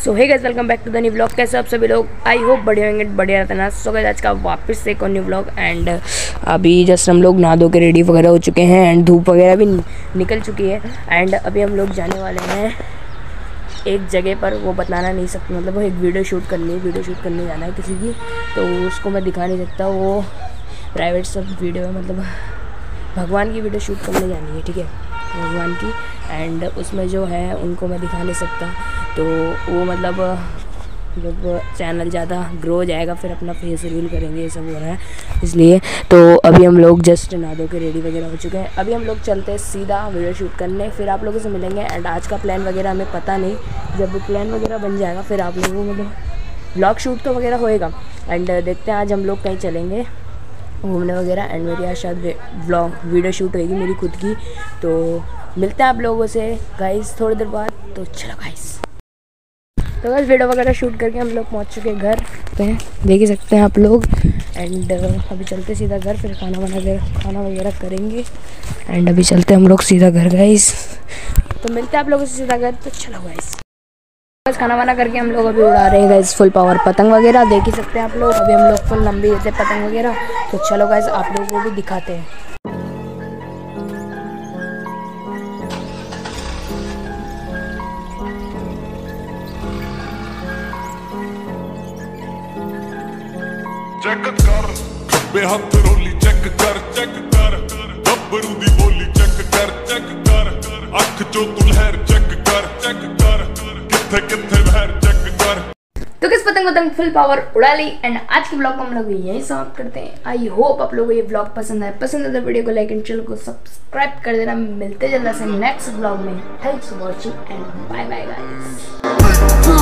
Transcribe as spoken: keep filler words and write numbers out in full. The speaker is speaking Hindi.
So hey guys, welcome back to the new vlog. कैसे आप सभी लोग? आई होप बढ़िया होंगे, बढ़िया रहते ना। सो गाइस, आज का वापस से एक न्यू व्लॉग। एंड अभी जस्ट हम लोग नहा धो के रेडी वगैरह हो चुके हैं एंड धूप वगैरह भी निकल चुकी है। एंड अभी हम लोग जाने वाले हैं एक जगह पर, वो बताना नहीं सकता, मतलब वो एक वीडियो शूट करनी है, वीडियो शूट करने जाना है किसी की, तो उसको मैं दिखा नहीं सकता, वो प्राइवेट सब वीडियो है, मतलब भगवान की वीडियो शूट करने जानी है, ठीक है, भगवान की। एंड उसमें जो है उनको मैं दिखा नहीं सकता, तो वो मतलब जब चैनल ज़्यादा ग्रो हो जाएगा फिर अपना फेस रिवील करेंगे, ये सब हो रहा है इसलिए। तो अभी हम लोग जस्ट नहा धो के रेडी वगैरह हो चुके हैं। अभी हम लोग चलते हैं सीधा वीडियो शूट करने, फिर आप लोगों से मिलेंगे। एंड आज का प्लान वगैरह हमें पता नहीं, जब प्लान वगैरह बन जाएगा फिर आप लोगों को मतलब व्लॉग शूट तो वगैरह होएगा। एंड देखते हैं आज हम लोग कहीं चलेंगे घूमने वगैरह। एंड मेरी आज शायद व्लॉग वीडियो शूट होएगी मेरी खुद की, तो मिलते हैं आप लोगों से गाइस थोड़ी देर बाद। तो चलो गाइस, तो बस वीडियो वगैरह शूट करके हम लोग पहुंच चुके हैं घर पे, देख ही सकते हैं आप लोग। एंड अभी चलते सीधा घर, फिर खाना वाना खाना वगैरह करेंगे। एंड अभी चलते हम लोग सीधा घर गाइस, तो मिलते हैं आप लोगों से सीधा घर। तो चलो गाइस, बस खाना वाना करके हम लोग अभी उड़ा रहे हैं गाइस फुल पावर पतंग वगैरह, देख ही सकते हैं आप लोग। अभी हम लोग फुल लंबी होते पतंग वगैरह। तो चलो गाइस, आप लोगों को भी दिखाते हैं। चेक कर खब्बे हथ रोली, चेक कर चेक कर गब्बरू दी बोली, चेक कर चेक कर अख चो तू लहर, चेक कर चेक कर किथे किथे बहर, चेक कर। तो किस पतंग पतंग फुल पावर उड़ा ली। एंड आज के ब्लॉग को हम लोग यहीं समाप्त करते हैं। आई होप आप लोगों को ये ब्लॉग पसंद आए। पसंद है तो वीडियो को लाइक एंड चैनल को सब्सक्राइब कर देना। मिलते जल्द से नेक्स्ट ब्लॉग में। Thanks for watching and bye bye guys.